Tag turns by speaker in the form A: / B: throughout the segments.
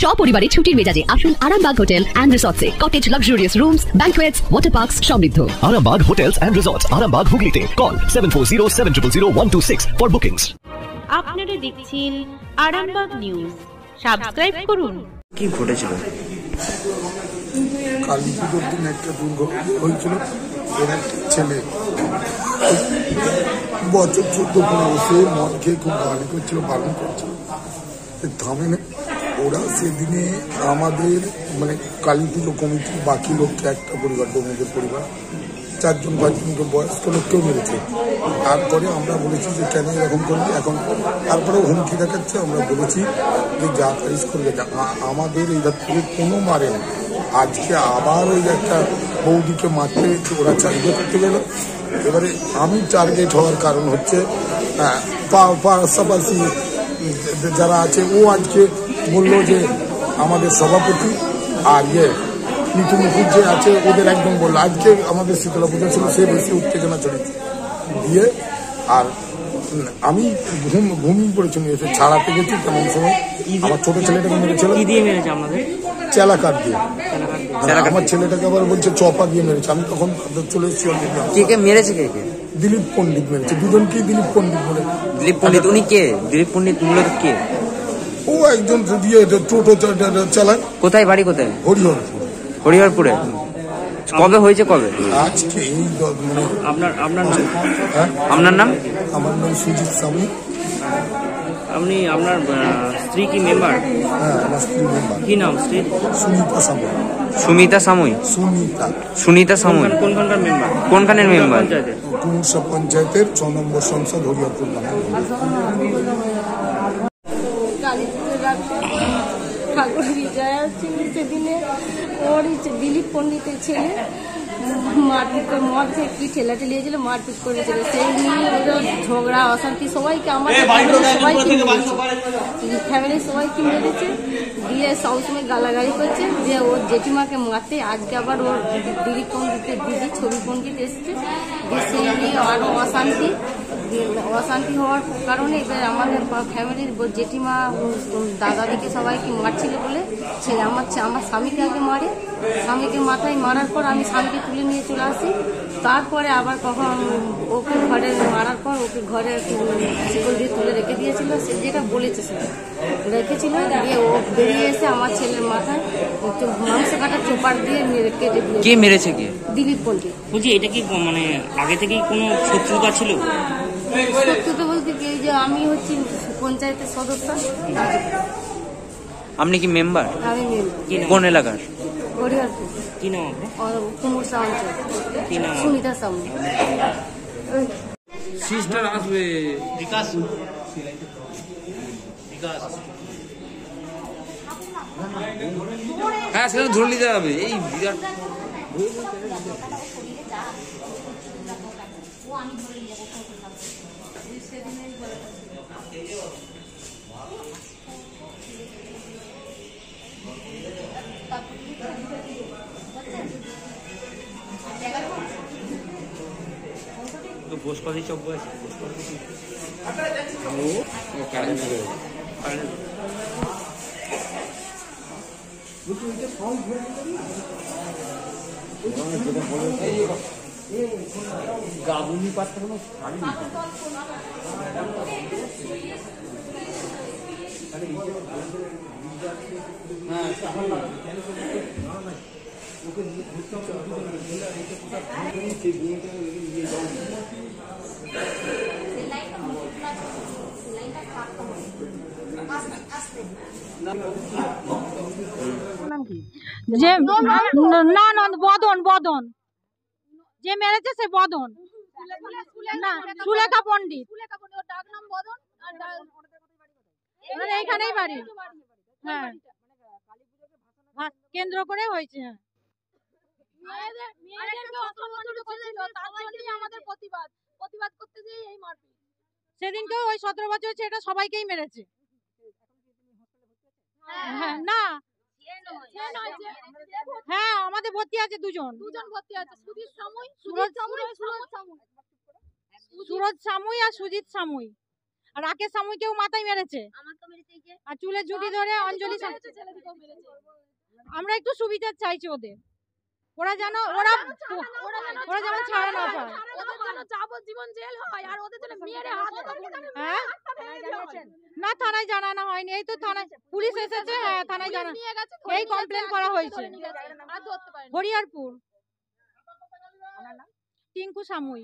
A: সপরিবারে ছুটির মেজাজে আসুন আরামবাগ হোটেল এন্ড রিসর্টসে। Cottage luxurious rooms, banquets, water parks সমৃদ্ধ।
B: Arambag Hotels and Resorts, Arambag Hooghly Call 7407000126 for bookings.
C: আপনারা দেখছেন আরামবাগ নিউজ। সাবস্ক্রাইব করুন।
D: কি ঘটেছিল?
E: কালী পুজোর দিন একটা দুর্ঘটনা হয়েছিল। এর একটা ছেলে বছর 14-15 সে মদ খেয়ে খুব গালি করছিল, বারণ করছিল, থামে না। ওরা সেদিনে আমাদের মানে কালী পুজো কমিটির বাকি লোককে, একটা পরিবার, ডোমদের পরিবার, 4-5জনকে বয়স্ক লোককেও মেরেছে। তারপরে আমরা বলেছি যে কেন এরকম করবি, এখন তারপরেও হুমকি দেখাচ্ছে। আমরা বলেছি যে যা পারিস করবে। আমাদের এই থেকে কোনো মারে না। আজকে আবার ওই একটা বৌদিকে মারতে ওরা চার্জে করতে গেল। এবারে আমি টার্গেট হওয়ার কারণ হচ্ছে পাশাপাশি যারা আছে। ও আজকে বললো যে আমাদের সভাপতি আর নিতু মুখুর যে আছে ওদের একদম বললো। আজকে আমাদের শীতলা পুজো ছিল, সে বেশি উত্তেজনা চলেছে দিয়ে। আর আমি ঘুমিয়ে পড়েছি, এসে ছাড়াতে গেছি। তেমন সময় আমার ছোট ছেলেটাকে মেরেছিল। চেলা কাঠ দিয়ে। আমার ছেলেটাকে আবার বলছে চপা দিয়ে মেরেছে। আমি তখন চলে এসেছি অলরেডি।
D: কে মেরেছে? কে?
E: দিলীপ পণ্ডিত মেরেছে। দুজনকেই দিলীপ পণ্ডিত বলে।
D: দিলীপ পণ্ডিত উনি কে? দিলীপ পণ্ডিত মূলত কে?
E: ও একজন টোটো চালায়।
D: কোথায় বাড়ি? কোথায়? হরিহরপুরে। কবে হয়েছে? কবে?
E: আজকে এই মানে
D: আপনার নাম? আপনার নাম?
E: আমার নাম সুজিত সামনি।
D: আপনি আপনার স্ত্রী কি মেম্বার?
E: হ্যাঁ, আমার স্ত্রী মেম্বার।
D: কি নাম স্ত্রী?
E: সুনিতা সামুই।
D: সুমিতা সামুই? সুনিতা সামুই। কোনখানকার মেম্বার? কোনখানের মেম্বার?
E: কুমুরসা পঞ্চায়েতের 6 নম্বর সংসদ, হরিহরপুর।
F: ঠাকুর বিজয়া ছিল সেদিনে। ওর দিলীপ পণ্ডিতের ছেলে মারপিট করে, মদ থেকে কি ঠেলা ঠেলিয়েছিল, মারপিট করেছিল। সেই নিয়ে ওদের ঝগড়া অশান্তি, সবাইকে আমাদের ফ্যামিলির সবাইকে মেরেছে দিয়ে সবসময় গালাগালি করছে। যে ওর জেঠিমাকে মারতে আজকে আবার ওর দিলীপ পণ্ডিতের দিদি ছবি পণ্ডিত এসছে। সেই নিয়ে আরও অশান্তি হওয়ার কারণে এবার আমাদের ফ্যামিলির জেঠিমা দাদাদিকে সবাইকে মারছিল বলে ছেলে আমার স্বামীকে আগে মারে। স্বামীকে মাথায় মারার পর আমি স্বামীকে তুলে নিয়ে চলে আসি। তারপরে আবার কখন ওকে ঘরে মারার পর ওকে ঘরে শিকল দিয়ে তুলে রেখে দিয়েছিল। সে যেটা বলেছে সেটা রেখেছিল। দিয়ে ও বেরিয়ে এসে আমার ছেলের মাথায় মাংস কাটা চোপার দিয়ে কেটে দিয়ে।
D: কে মেরেছে? কে?
F: দিলীপ পণ্ডিত।
G: বলছি এটা কি মানে আগে থেকেই কোনো শত্রুতা ছিল?
F: শত্রুতা বলতে কি, যে আমি হচ্ছি পঞ্চায়েতের সদস্য।
D: আপনি কি মেম্বার?
F: আমি মেম্বার।
D: কোন এলাকার?
F: হরিহরপুর।
G: কি নাম?
F: কুমুরসা অঞ্চল।
G: কি নাম?
F: সুমিতা সামনে।
H: সিস্টার আসবে। বিকাশ হ্যাঁ, সেটা ধরে নিতে হবে। এই বিরাট
G: বসপাতি চক আছে।
H: গাবুনি পাত্র কোনো
I: যে না বদন যে মেরেছে সে বদন না, সুলেখা পণ্ডিত। এইখানেই বাড়ি। হ্যাঁ, কেন্দ্র করে হয়েছে। সেদিনকে ওই 17 বছর হচ্ছে, এটা সবাইকেই মেরেছে। হ্যাঁ না, হ্যাঁ আমাদের ভর্তি আছে দুজন ভর্তি আছে। সুরজ সামুই আর সুজিত সামুই। আর রাকেশ সামুইকেও মাথায় মেরেছে, আর চুলে জুটি ধরে অঞ্জলি আমরা একটু সুবিধা চাইছি ওদের, ওরা যেন ছাড়া না পায়। না থানায় জানানো হয়নি, এই তো থানায় পুলিশ এসেছে, হ্যাঁ থানায় জানানো, এই কমপ্লেন করা হয়েছে। হরিহরপুর। টিঙ্কু সামুই।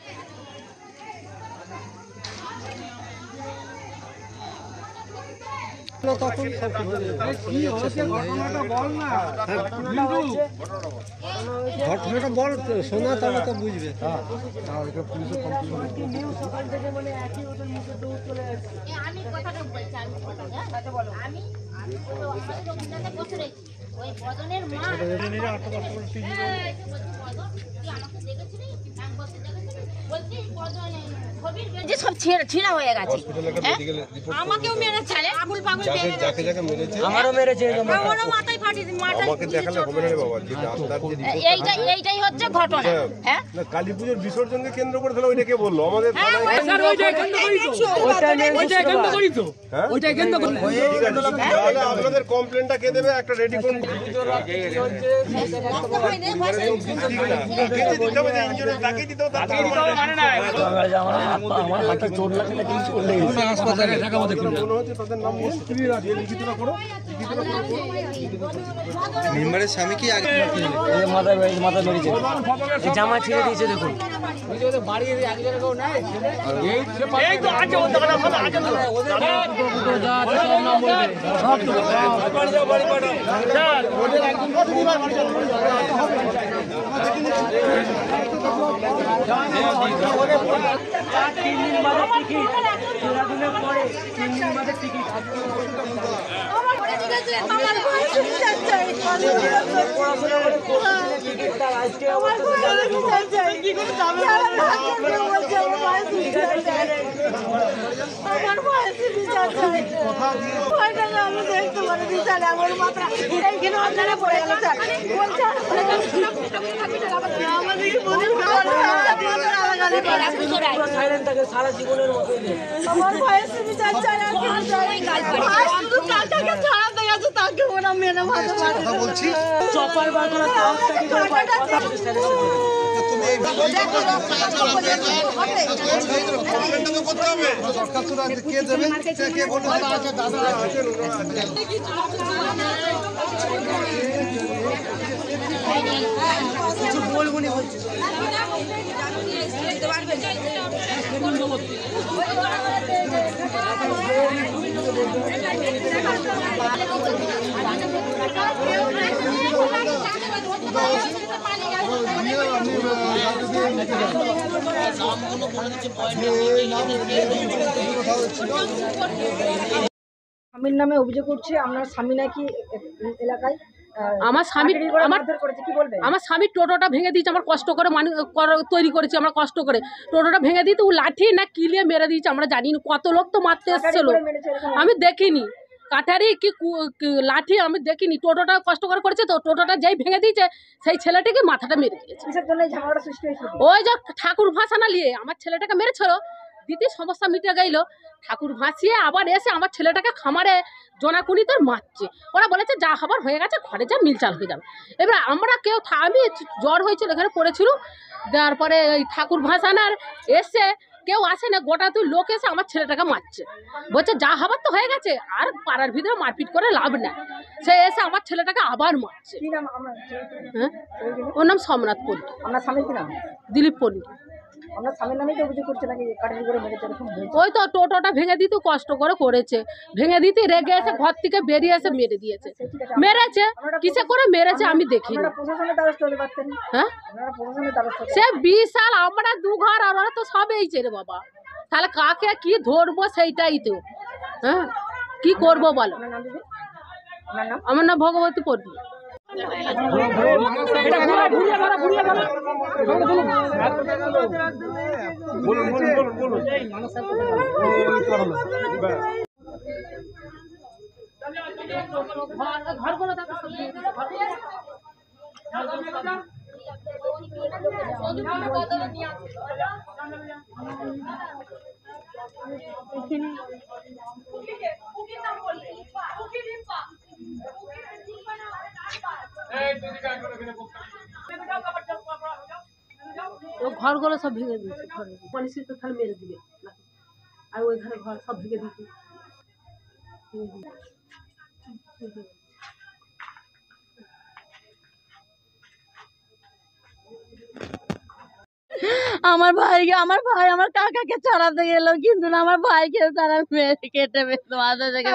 J: ঘটনাটা বল, শোনা তাহলে তো বুঝবে।
K: আমি কথাটা বলছি, আমি ওই বদনের মা আমাকে দেখেছিলি, এক বছর দেখেছিলি, বলছি যে সব ছিঁড়া হয়ে গেছে। আমাকেও মেরেছে, আগুল পাগল মেরেছে, আমারও মেরেছে, আমারও মাথায় ফাটিয়েছে, আমাকে দেখালে হবে না রে বাবা। এইটাই হচ্ছে ঘটনা। হ্যাঁ,
L: কালী পুজোর বিসর্জনকে কেন্দ্র করে তাহলে ওইটাকে বললো আমাদের আপনাদের কমপ্লেনটা কে দেবে? একটা রেডি করুন।
J: মেম্বারের স্বামী কি আগে
M: মাথায় মেরেছে, জামা ছিঁড়ে দিয়েছে, দেখুন বাড়ির এক জায়গাও নাই। সারা জীবনের মতো আমার ভয়েস বিচার চাই, তাকে ওরা মেরে মাথা বলছি চপার বার করা কিছু বলবো নি বলছি।
N: স্বামীর নামে অভিযোগ করছে, আপনার স্বামী নাকি এলাকায়
I: আমার স্বামী আমার স্বামী টোটোটা ভেঙে দিয়েছে, আমার কষ্ট করে তৈরি করেছি, আমরা কষ্ট করে টোটোটা ভেঙে দিতে ও লাঠি না কিলিয়ে মেরে দিয়েছে, আমরা জানি না। কত লোক তো মারতে এসেছিল, আমি দেখিনি, কাটারি কি লাঠি আমি দেখিনি। টোটোটা কষ্ট করে করেছে, তো টোটোটা যেই ভেঙে দিয়েছে সেই ছেলেটাকে মাথাটা মেরে দিয়েছে। ওই যে ঠাকুর ভাসানা নিয়ে আমার ছেলেটাকে মেরেছিল, দিদি সমস্যা মিটে গেল, ঠাকুর ভাসিয়ে আবার এসে আমার ছেলেটাকে খামারে জোনাকুনিতে মারছে। ওরা বলেছে যা হবার হয়ে গেছে, ঘরে যা মিলচাল হয়ে যাবে। এবার আমরা কেউ আমি জ্বর হয়েছিল, এখানে পড়েছিল, দেওয়ার পরে ওই ঠাকুর ভাসানার এসে কেউ আসে না, গোটা তুই লোক এসে আমার ছেলেটাকে মারছে, বলছে যা হবার তো হয়ে গেছে, আর পাড়ার ভিতরে মারপিট করে লাভ নাই। সে এসে আমার ছেলেটাকে আবার মারছে। হ্যাঁ, ওর নাম সোমনাথ পল্লী।
N: আপনার স্বামীর কি নাম?
I: দিলীপ পল্লী।
N: আপনার স্বামীর নামেই তো অভিযোগ করছে নাকি কাটারি করে মেরেছে?
I: ওই তো টোটোটা ভেঙে দিতে কষ্ট করে করেছে, ভেঙে দিতে রেগে এসে ঘর থেকে বেরিয়ে এসে মেরে দিয়েছে। মেরেছে কিসে করে মেরেছে আমি দেখি। হ্যাঁ, সে 20 সাল আমরা 2 ঘর, আর ওরা তো সব এইছে রে বাবা। তাহলে কাকে কি ধরবো সেইটাই তো। হ্যাঁ, কি করবো বলো। আমার নাম ভগবতী পল্লী। ঘরগুলো সব ভেঙে দিয়েছে, ঘরে পুলিশে তো তাহলে মেরে দিবে, আর ওইখানে ঘর সব ভেঙে দিয়েছে।
O: আমার ভাই আমার কাকাকে ছাড়াতে গেল, কিন্তু আমার ভাইকে তারা মেরে কেটে মাথা থেকে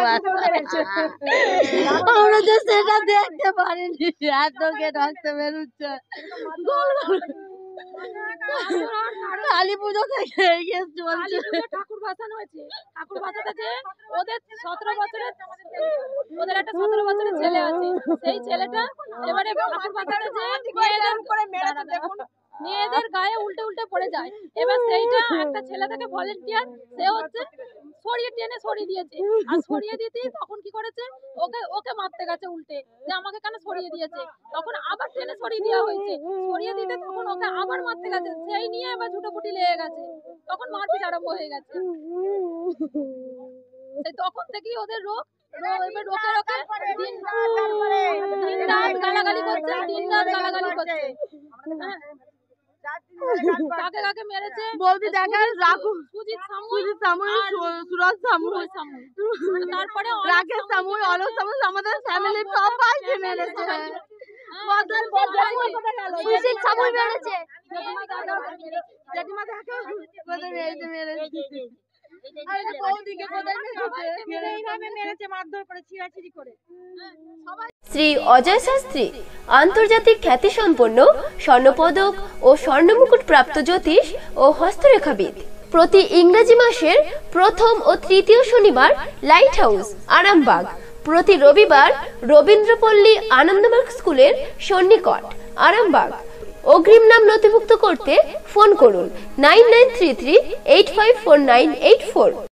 O: আমরা তো সেটা দেখতে পারিনি, এত কে রক্ত বেরোচ্ছে। কালী পুজো থেকে চলছে,
I: ঠাকুর ভাসানো হয়েছে, ঠাকুর ভাসাতে ওদের 17 বছরের ওদের একটা 17 বছরের ছেলে আছে, সেই ছেলেটা এবারে ঠাকুর ভাসাতে মেয়েদের গায়ে উল্টে উল্টে পড়ে যায়। এবার সেইটা একটা ছেলে থেকে ভলেন্টিয়ার, সে হচ্ছে টেনে সরিয়ে দিয়েছে, আর সরিয়ে দিতে তখন কি করেছে, ওকে মারতে গেছে উল্টে, যে আমাকে কেন সরিয়ে দিয়েছে, তখন আবার টেনে সরিয়ে দেওয়া হয়েছে, সরিয়ে দিতে তখন ওকে আবার মারতে গেছে, সেই নিয়ে আবার ছুটোপুটি লেগে গেছে, তখন মারপিট আরম্ভ হয়ে গেছে। তখন থেকেই ওদের রোগ, এবার রোকে রোকে দিন রাত গালাগালি করছে, দিন রাত গালাগালি করছে। কাকে কাকে মেরেছে
O: বলবি, দেখেন
I: সুজিত
O: সামুই, সুরজ সামুই,
I: তারপরে
O: রাকেশ সামুই, অলোক সামুই, আমাদের ফ্যামিলি সবাইকে মেরেছে।
K: সুজিত সামুই মেরেছে,
O: জেঠিমা দেখো কোথায় মেরেছে,
P: শ্রী অজয় শাস্ত্রী আন্তর্জাতিক খ্যাতিসম্পন্ন স্বর্ণপদক ও স্বর্ণমুকুট প্রাপ্ত জ্যোতিষ ও হস্তরেখাবিদ। প্রতি ইংরেজি মাসের প্রথম ও তৃতীয় শনিবার লাইট হাউস আরামবাগ, প্রতি রবিবার রবীন্দ্রপল্লী আনন্দমার্গ স্কুলের সন্নিকট আরামবাগ। অগ্রিম নাম নথিভুক্ত করতে ফোন করুন 9933854984।